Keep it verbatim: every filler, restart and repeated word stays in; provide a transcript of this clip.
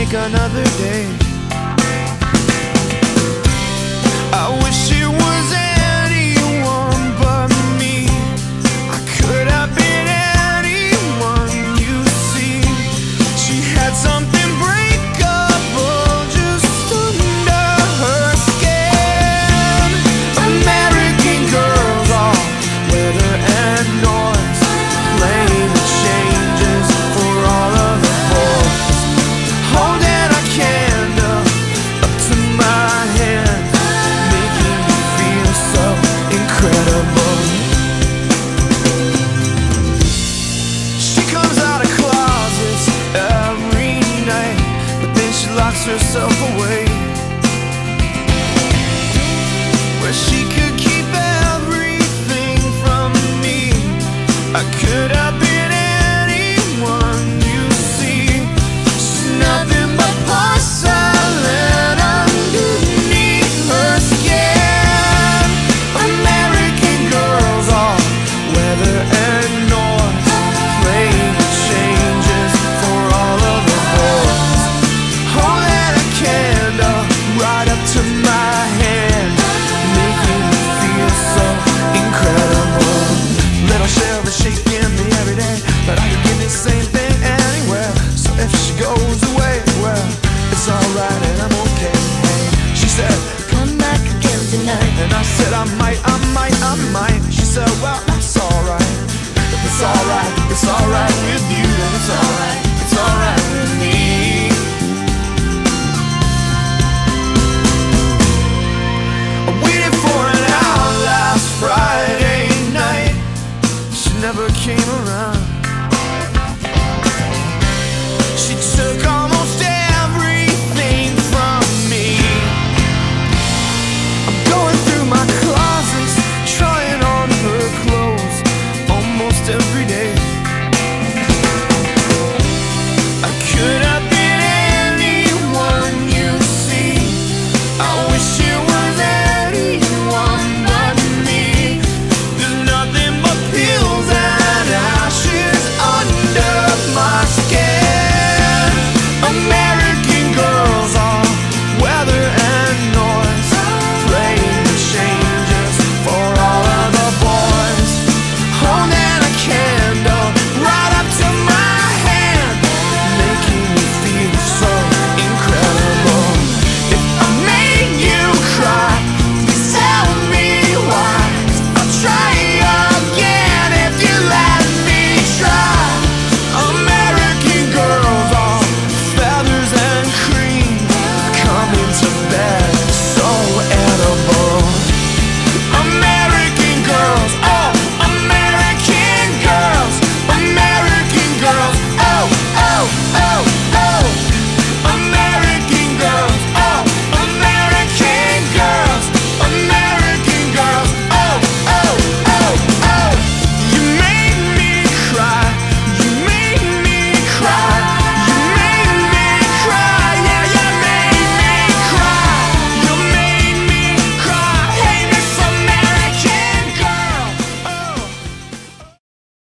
make another day. I wish it was anyone but me. I could have been anyone you see. She had something breakable just under her skin. American girls, all weather and noise, playing the changes for all of the boys. Holding a candle up to my hand, making me feel so incredible. She comes out of closets every night, but then she locks herself away, where she could keep everything from me. I could have been anyone you see. She's nothing but porcelain underneath her skin. American girls, all weather and noise, playing the changes for all of the boys. Holding a candle right up to my hand, making me feel so incredible. Little Shelby shaking me every day, but I could get the same thing anywhere. So if she goes away, well, it's alright and I'm okay. Hey, she said, Come back again tonight. and I said, I might, I might, I might. She said, well, that's alright. If it's alright, it's alright with you, then it's alright, it's alright with me. I waited for an hour last Friday night. She never came around.